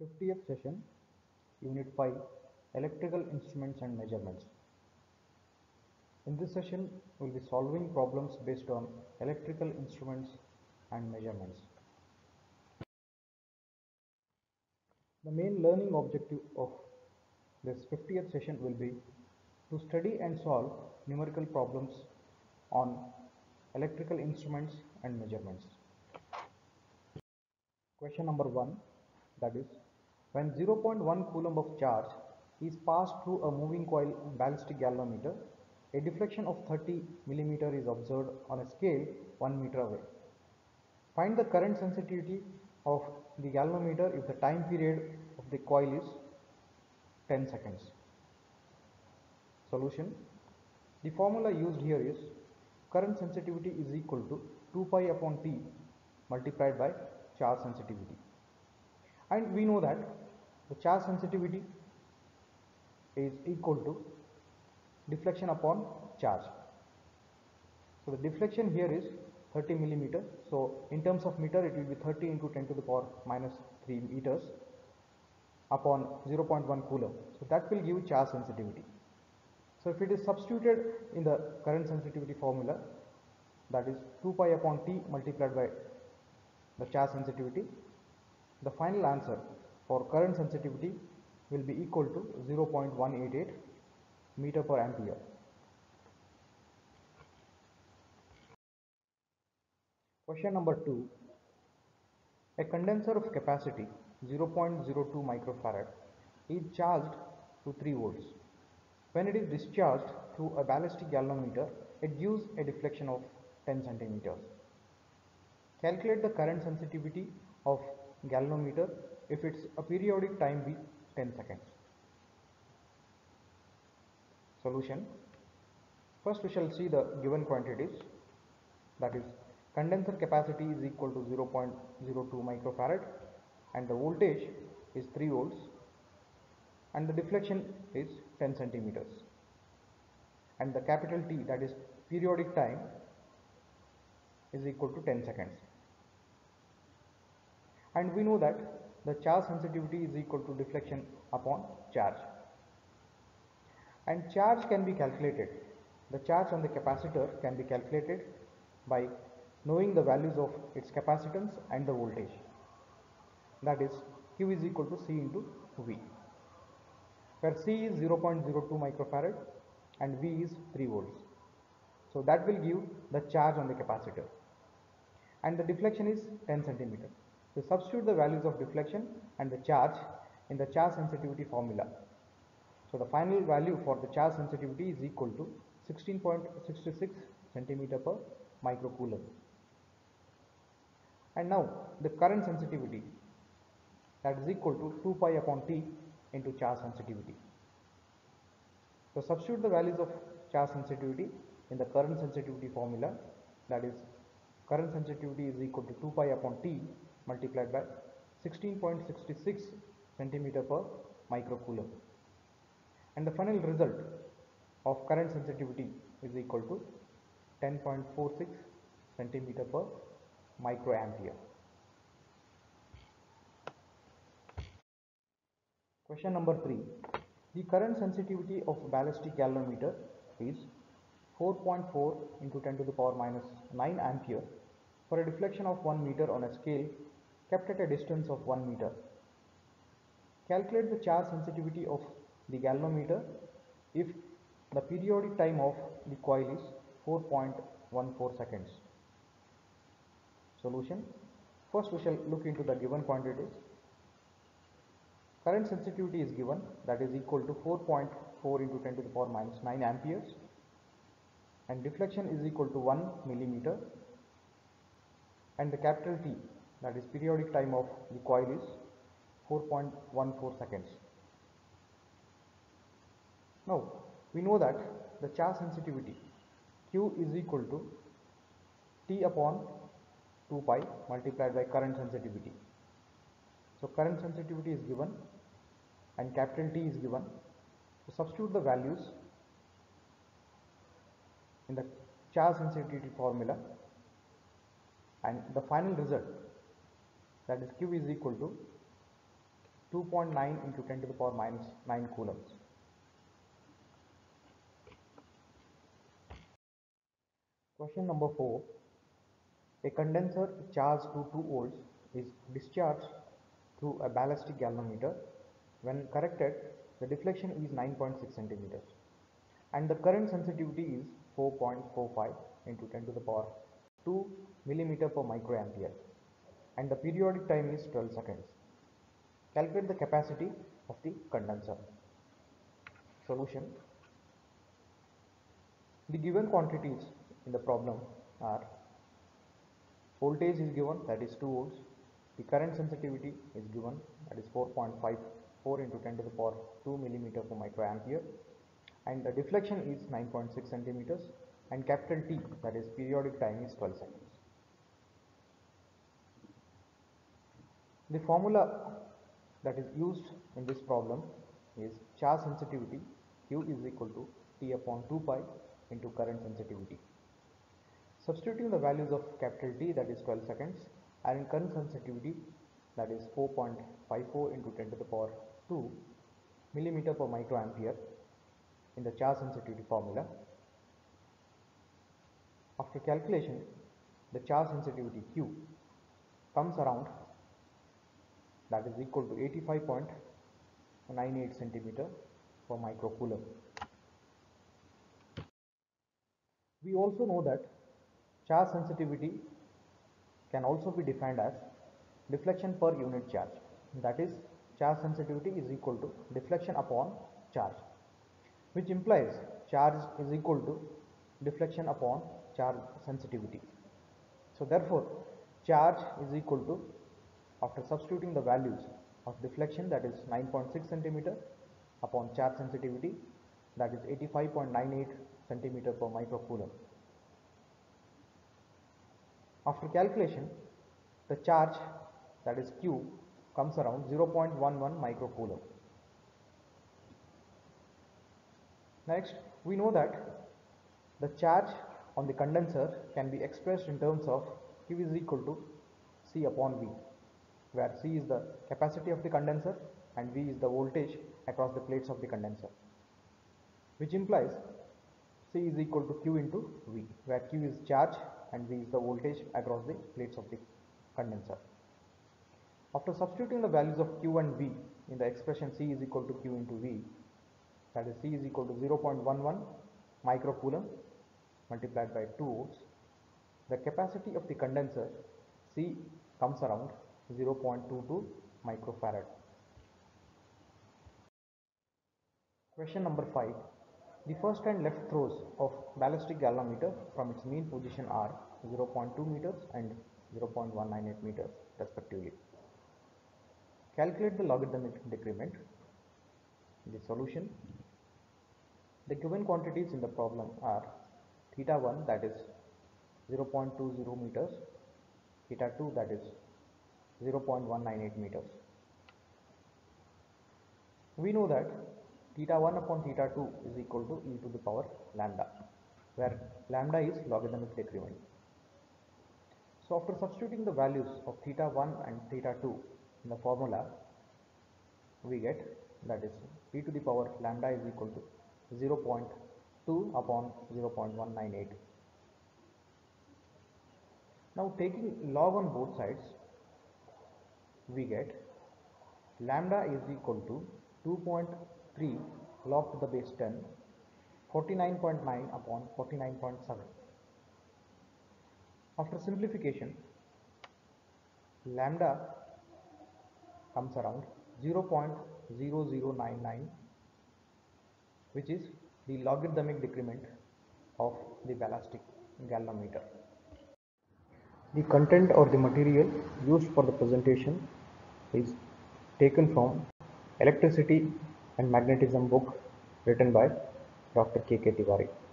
50th session, Unit 5, Electrical Instruments and Measurements. In this session, we will be solving problems based on electrical instruments and measurements. The main learning objective of this 50th session will be to study and solve numerical problems on electrical instruments and measurements. Question number 1, that is, when 0.1 coulomb of charge is passed through a moving coil ballistic galvanometer, a deflection of 30 mm is observed on a scale 1 meter away. Find the current sensitivity of the galvanometer if the time period of the coil is 10 seconds. Solution. The formula used here is current sensitivity is equal to 2 pi upon T multiplied by charge sensitivity. And we know that the charge sensitivity is equal to deflection upon charge. So the deflection here is 30 millimeter. So in terms of meter, it will be 30 into 10 to the power minus 3 meters upon 0.1 coulomb. So that will give charge sensitivity. So if it is substituted in the current sensitivity formula, that is 2 pi upon T multiplied by the charge sensitivity, the final answer for current sensitivity will be equal to 0.188 meter per ampere. Question number 2. A condenser of capacity 0.02 microfarad is charged to 3 volts. When it is discharged through a ballistic galvanometer, it gives a deflection of 10 centimeters. Calculate the current sensitivity of galvanometer if its a periodic time be 10 seconds. Solution. First we shall see the given quantities, that is condenser capacity is equal to 0.02 microfarad and the voltage is 3 volts and the deflection is 10 centimeters and the capital T, that is periodic time, is equal to 10 seconds. And we know that the charge sensitivity is equal to deflection upon charge. And charge can be calculated. The charge on the capacitor can be calculated by knowing the values of its capacitance and the voltage. That is Q is equal to C into V, where C is 0.02 microfarad and V is 3 volts. So that will give the charge on the capacitor. And the deflection is 10 centimeter. So substitute the values of deflection and the charge in the charge sensitivity formula. So the final value for the charge sensitivity is equal to 16.66 centimeter per microcoulomb. And now the current sensitivity, that is equal to 2 pi upon T into charge sensitivity. So substitute the values of charge sensitivity in the current sensitivity formula, that is current sensitivity is equal to 2 pi upon T multiplied by 16.66 centimeter per microcoulomb. And the final result of current sensitivity is equal to 10.46 centimeter per microampere. Question number 3. The current sensitivity of ballistic galvanometer is 4.4 into 10 to the power minus 9 ampere for a deflection of 1 meter on a scale kept at a distance of 1 meter. Calculate the charge sensitivity of the galvanometer if the periodic time of the coil is 4.14 seconds. Solution. First we shall look into the given quantities. Current sensitivity is given, that is equal to 4.4 into 10 to the power minus 9 amperes, and deflection is equal to 1 millimeter, and the capital T, that is periodic time of the coil, is 4.14 seconds. Now we know that the charge sensitivity Q is equal to T upon 2 pi multiplied by current sensitivity. So current sensitivity is given and capital T is given. So substitute the values in the charge sensitivity formula and the final result, that is Q is equal to 2.9 into 10 to the power minus 9 coulombs. Question number 4. A condenser charged to 2 volts is discharged through a ballistic galvanometer. When corrected, the deflection is 9.6 centimeters and the current sensitivity is 4.45 into 10 to the power 2 millimeter per microampere and the periodic time is 12 seconds. Calculate the capacity of the condenser. Solution. The given quantities in the problem are: voltage is given, that is 2 volts. The current sensitivity is given, that is 4.54 into 10 to the power 2 millimeter per microampere, and the deflection is 9.6 centimeters, and capital T, that is periodic time, is 12 seconds. The formula that is used in this problem is charge sensitivity Q is equal to T upon 2 pi into current sensitivity. Substituting the values of capital T, that is 12 seconds, and in current sensitivity, that is 4.54 into 10 to the power 2 millimeter per microampere in the charge sensitivity formula. After calculation, the charge sensitivity Q comes around, that is equal to 85.98 centimeter per microcoulomb. We also know that charge sensitivity can also be defined as deflection per unit charge, that is charge sensitivity is equal to deflection upon charge, which implies charge is equal to deflection upon charge sensitivity. So therefore charge is equal to, after substituting the values of deflection, that is 9.6 centimeter, upon charge sensitivity, that is 85.98 centimeter per microcoulomb. After calculation, the charge, that is Q, comes around 0.11 microcoulomb. Next, we know that the charge on the condenser can be expressed in terms of Q is equal to C upon V, where C is the capacity of the condenser and V is the voltage across the plates of the condenser, which implies C is equal to Q into V, where Q is charge and V is the voltage across the plates of the condenser. After substituting the values of Q and V in the expression C is equal to Q into V, that is C is equal to 0.11 microcoulomb multiplied by 2 volts, the capacity of the condenser C comes around 0.22 microfarad. Question number 5. The first and left throws of ballistic galvanometer from its mean position are 0.2 meters and 0.198 meters respectively. Calculate the logarithmic decrement. The solution. The given quantities in the problem are theta 1, that is 0.20 meters, theta 2, that is 0.198 meters. We know that theta 1 upon theta 2 is equal to e to the power lambda, where lambda is logarithmic decrement. So after substituting the values of theta 1 and theta 2 in the formula, we get, that is e to the power lambda is equal to 0.2 upon 0.198. Now taking log on both sides, we get lambda is equal to 2.3 log to the base 10, 49.9 upon 49.7. After simplification, lambda comes around 0.0099, which is the logarithmic decrement of the ballistic galvanometer. The content or the material used for the presentation is taken from Electricity and Magnetism book written by Dr. K. Tiwari.